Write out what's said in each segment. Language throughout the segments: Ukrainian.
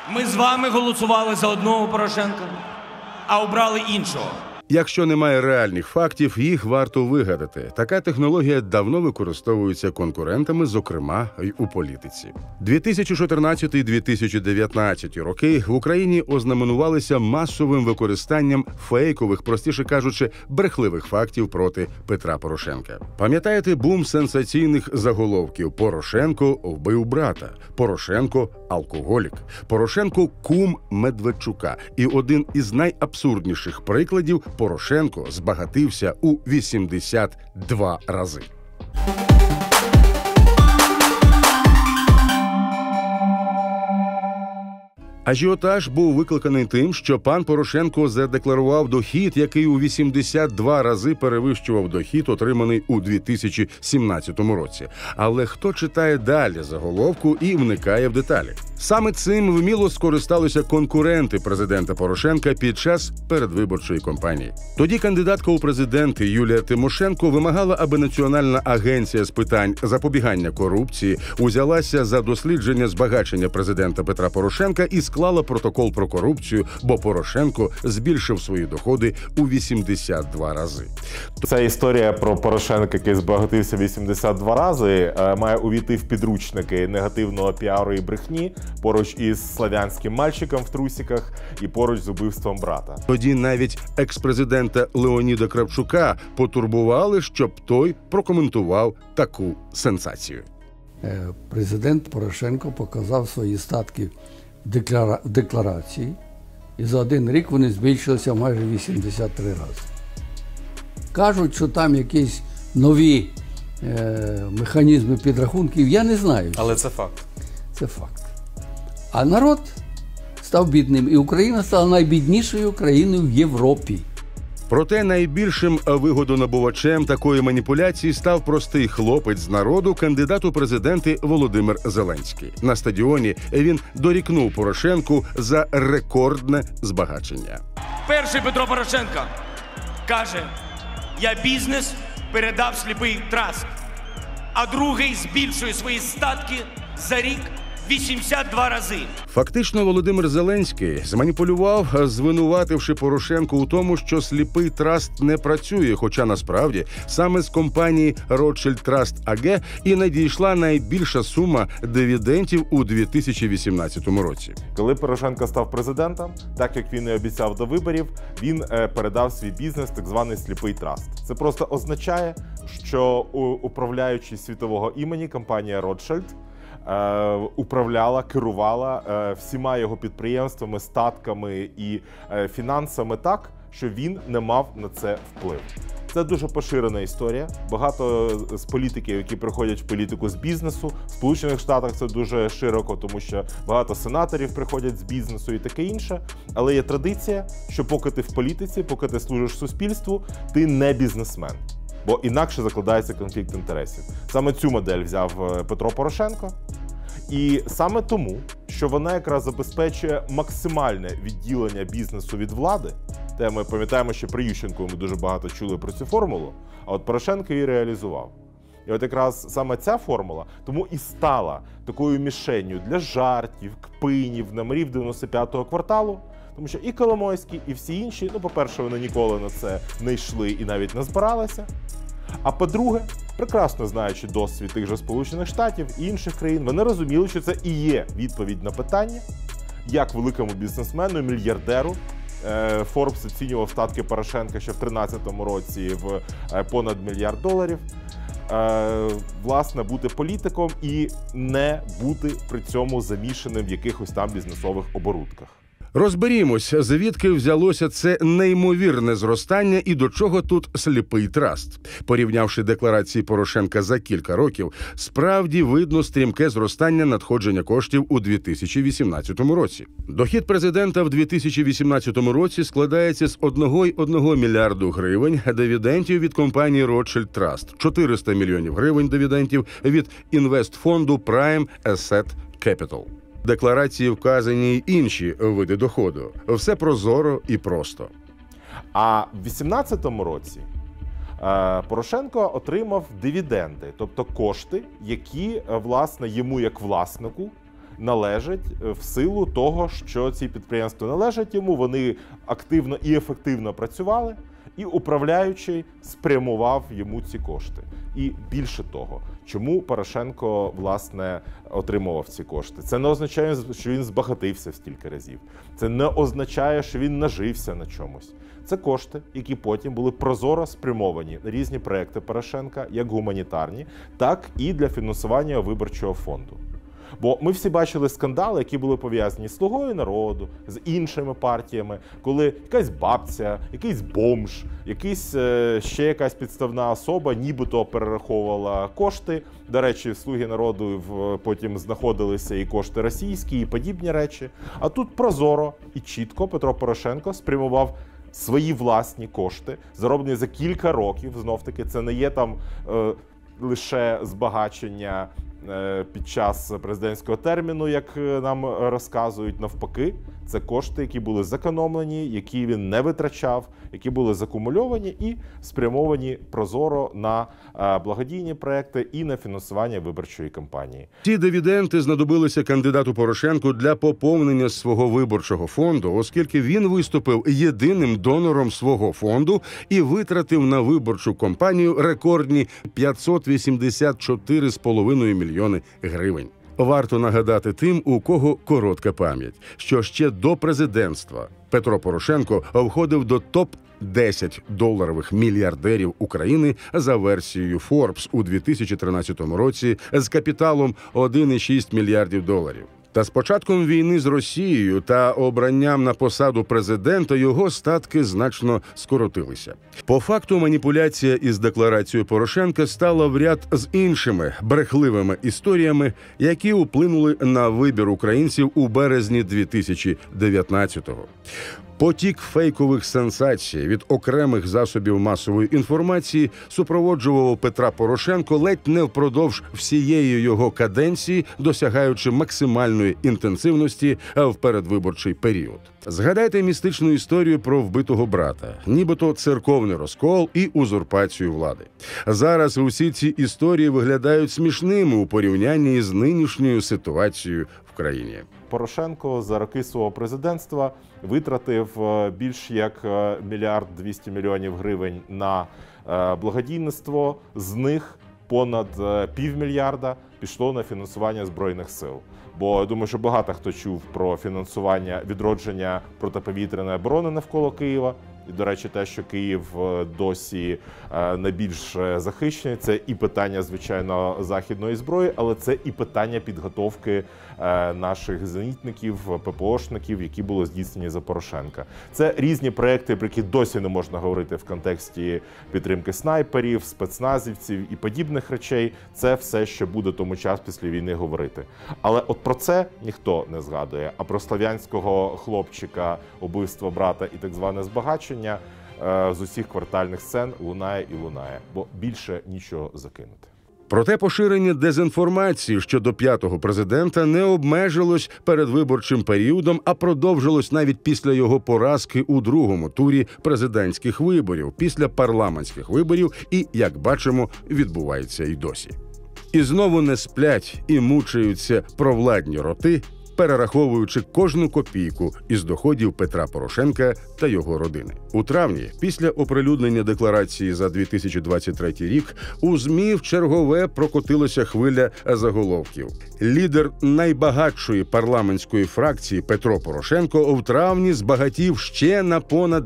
Ми з вами голосували за одного Порошенка, а обрали іншого. Якщо немає реальних фактів, їх варто вигадати. Така технологія давно використовується конкурентами, зокрема й у політиці. 2014-2019 роки в Україні ознаменувалися масовим використанням фейкових, простіше кажучи, брехливих фактів проти Петра Порошенка. Пам'ятаєте бум сенсаційних заголовків «Порошенко вбив брата», «Порошенко – алкоголік», «Порошенко – кум Медведчука». І один із найабсурдніших прикладів – Порошенко збагатився у 82 рази. Ажіотаж був викликаний тим, що пан Порошенко задекларував дохід, який у 82 рази перевищував дохід, отриманий у 2017 році. Але хто читає далі заголовку і вникає в деталі? Саме цим вміло скористалися конкуренти президента Порошенка під час передвиборчої кампанії. Тоді кандидатка у президенти Юлія Тимошенко вимагала, аби Національна агенція з питань запобігання корупції узялася за дослідження збагачення президента Петра Порошенка і склала протокол про корупцію, бо Порошенко збільшив свої доходи у 82 рази. Ця історія про Порошенка, який збагатився 82 рази, має увійти в підручники негативного піару і брехні, поруч із славянським мальчиком в трусиках і поруч з убивством брата. Тоді навіть екс-президента Леоніда Кравчука потурбували, щоб той прокоментував таку сенсацію. Президент Порошенко показав свої статки в декларації, і за один рік вони збільшилися майже 83 рази. Кажуть, що там якісь нові механізми підрахунків, я не знаю. Але це факт. Це факт. А народ став бідним, і Україна стала найбіднішою країною в Європі. Проте найбільшим вигодонабувачем такої маніпуляції став простий хлопець з народу, кандидат у президенти Володимир Зеленський. На стадіоні він дорікнув Порошенку за рекордне збагачення. Перший Петро Порошенко каже: я бізнес передав сліпий траст. А другий збільшує свої статки за рік 82 рази. Фактично, Володимир Зеленський зманіпулював, звинувативши Порошенко у тому, що сліпий траст не працює, хоча насправді саме з компанії Rothschild Trust AG і надійшла найбільша сума дивідендів у 2018 році. Коли Порошенко став президентом, так як він і обіцяв до виборів, він передав свій бізнес, так званий сліпий траст. Це просто означає, що управляючий світового імені компанія Rothschild управляла, керувала всіма його підприємствами, статками і фінансами так, що він не мав на це вплив. Це дуже поширена історія. Багато з політиків, які приходять в політику з бізнесу, в Сполучених Штатах це дуже широко, тому що багато сенаторів приходять з бізнесу і таке інше. Але є традиція, що поки ти в політиці, поки ти служиш суспільству, ти не бізнесмен. Бо інакше закладається конфлікт інтересів. Саме цю модель взяв Петро Порошенко. І саме тому, що вона якраз забезпечує максимальне відділення бізнесу від влади, те ми пам'ятаємо, що при Ющенку ми дуже багато чули про цю формулу, а от Порошенко її реалізував. І от якраз саме ця формула тому і стала такою мішенню для жартів, кпинів, номерів 95-го кварталу, тому що і Коломойський, і всі інші, ну, по-перше, вони ніколи на це не йшли і навіть не збиралися. А по-друге, прекрасно знаючи досвід тих же Сполучених Штатів і інших країн, вони розуміли, що це і є відповідь на питання, як великому бізнесмену, мільярдеру. Forbes оцінював статки Порошенка ще в 2013 році в понад $1 мільярд. Власне, бути політиком і не бути при цьому замішаним в якихось там бізнесових оборудках. Розберімось, звідки взялося це неймовірне зростання і до чого тут сліпий траст. Порівнявши декларації Порошенка за кілька років, справді видно стрімке зростання надходження коштів у 2018 році. Дохід президента в 2018 році складається з 1,1 мільярду гривень дивідендів від компанії Rothschild Trust, 400 мільйонів гривень дивідендів від інвестфонду Prime Asset Capital. Декларації вказані й інші види доходу. Все прозоро і просто. А в 2018 році Порошенко отримав дивіденди, тобто кошти, які, власне, йому як власнику належать в силу того, що ці підприємства належать йому, вони активно і ефективно працювали, і управляючий спрямував йому ці кошти. І більше того, чому Порошенко, власне, отримував ці кошти? Це не означає, що він збагатився в стільки разів. Це не означає, що він нажився на чомусь. Це кошти, які потім були прозоро спрямовані на різні проекти Порошенка, як гуманітарні, так і для фінансування виборчого фонду. Бо ми всі бачили скандали, які були пов'язані з «Слугою народу», з іншими партіями, коли якась бабця, якийсь бомж, ще якась підставна особа нібито перераховувала кошти. До речі, в «Слуги народу» потім знаходилися і кошти російські, і подібні речі. А тут прозоро і чітко Петро Порошенко спрямував свої власні кошти, зароблені за кілька років. Знов-таки, це не є там лише збагачення під час президентського терміну, як нам розказують. Навпаки, це кошти, які були зекономлені, які він не витрачав, які були закумульовані і спрямовані прозоро на благодійні проекти і на фінансування виборчої кампанії. Ці дивіденди знадобилися кандидату Порошенку для поповнення свого виборчого фонду, оскільки він виступив єдиним донором свого фонду і витратив на виборчу кампанію рекордні 584,5 мільйони гривень. Варто нагадати тим, у кого коротка пам'ять, що ще до президентства Петро Порошенко входив до топ-10 доларових мільярдерів України за версією Forbes у 2013 році з капіталом 1,6 мільярдів доларів. Та з початком війни з Росією та обранням на посаду президента його статки значно скоротилися. По факту маніпуляція із декларацією Порошенка стала в ряд з іншими брехливими історіями, які вплинули на вибір українців у березні 2019-го. Потік фейкових сенсацій від окремих засобів масової інформації супроводжував Петра Порошенко ледь не впродовж всієї його каденції, досягаючи максимальної інтенсивності в передвиборчий період. Згадайте містичну історію про вбитого брата, нібито церковний розкол і узурпацію влади. Зараз усі ці історії виглядають смішними у порівнянні з нинішньою ситуацією в країні. Порошенко за роки свого президентства витратив більш як 1,2 мільярда гривень на благодійництво, з них понад півмільярда пішло на фінансування Збройних сил. Бо я думаю, що багато хто чув про фінансування відродження протиповітряної оборони навколо Києва. І, до речі, те, що Київ досі найбільш захищений, це і питання, звичайно, західної зброї, але це і питання підготовки наших зенітників, ППОшників, які були здійснені за Порошенка. Це різні проекти, про які досі не можна говорити в контексті підтримки снайперів, спецназівців і подібних речей. Це все, що буде тому час після війни говорити. Але от про це ніхто не згадує. А про слов'янського хлопчика, убивство брата і так зване збагачення з усіх квартальних сцен лунає і лунає, бо більше нічого закинути. Проте поширення дезінформації щодо п'ятого президента не обмежилось передвиборчим періодом, а продовжилось навіть після його поразки у другому турі президентських виборів, після парламентських виборів і, як бачимо, відбувається і досі. І знову не сплять і мучаються провладні роти, перераховуючи кожну копійку із доходів Петра Порошенка та його родини. У травні, після оприлюднення декларації за 2023 рік, у ЗМІ вчергове прокотилася хвиля заголовків. Лідер найбагатшої парламентської фракції Петро Порошенко в травні збагатів ще на понад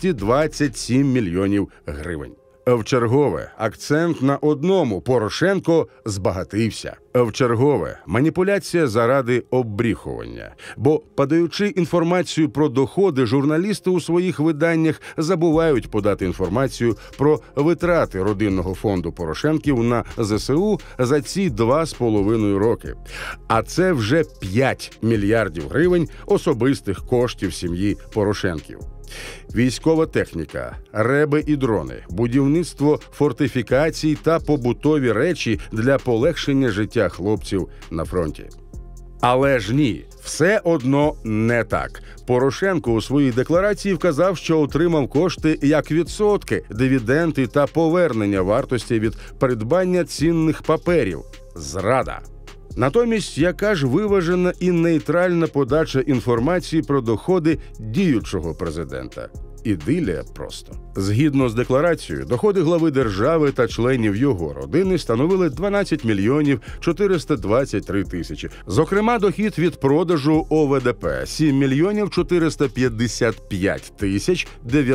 227 мільйонів гривень. Вчергове акцент на одному: Порошенко збагатився. Вчергове маніпуляція заради оббріхування. Бо, подаючи інформацію про доходи, журналісти у своїх виданнях забувають подати інформацію про витрати родинного фонду Порошенків на ЗСУ за ці 2,5 роки. А це вже 5 мільярдів гривень особистих коштів сім'ї Порошенків. Військова техніка, реби і дрони, будівництво фортифікацій та побутові речі для полегшення життя хлопців на фронті. Але ж ні, все одно не так. Порошенко у своїй декларації вказав, що отримав кошти як відсотки, дивіденди та повернення вартості від придбання цінних паперів. Зрада. Натомість, яка ж виважена і нейтральна подача інформації про доходи діючого президента? Ідилія просто. Згідно з декларацією, доходи глави держави та членів його родини становили 12 мільйонів 423 тисячі. Зокрема, дохід від продажу ОВДП – 7 мільйонів 455 тисяч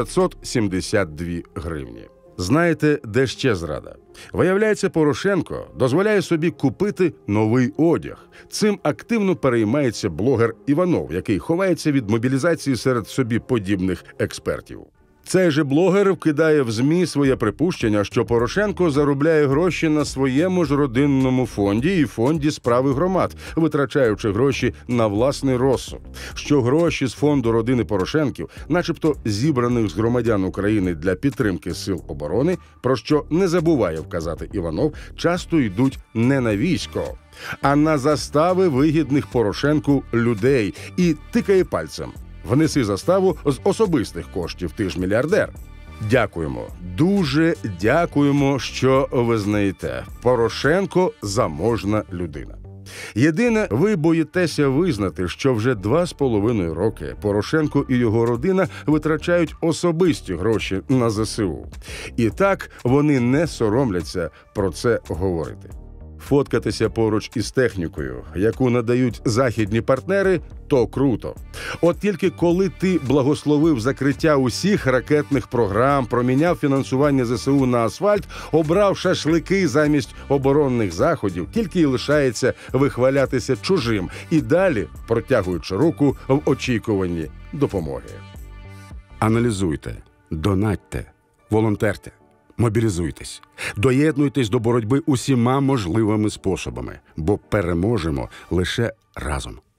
972 гривні. Знаєте, де ще зрада? Виявляється, Порошенко дозволяє собі купити новий одяг. Цим активно переймається блогер Іванов, який ховається від мобілізації серед собі подібних експертів. Цей же блогер вкидає в ЗМІ своє припущення, що Порошенко заробляє гроші на своєму ж родинному фонді і фонді справи громад, витрачаючи гроші на власний розсуд. Що гроші з фонду родини Порошенків, начебто зібраних з громадян України для підтримки сил оборони, про що не забуває вказати Іванов, часто йдуть не на військо, а на застави вигідних Порошенку людей, і тикає пальцем. Внеси заставу з особистих коштів, ти ж мільярдер. Дякуємо, дуже дякуємо, що ви знаєте. Порошенко – заможна людина. Єдине, ви боїтеся визнати, що вже 2,5 роки Порошенко і його родина витрачають особисті гроші на ЗСУ. І так вони не соромляться про це говорити. Фоткатися поруч із технікою, яку надають західні партнери, то круто. От тільки коли ти благословив закриття усіх ракетних програм, проміняв фінансування ЗСУ на асфальт, обрав шашлики замість оборонних заходів, тільки й лишається вихвалятися чужим і далі протягуючи руку в очікуванні допомоги. Аналізуйте, донатьте, волонтерте. Мобілізуйтесь, доєднуйтесь до боротьби усіма можливими способами, бо переможемо лише разом.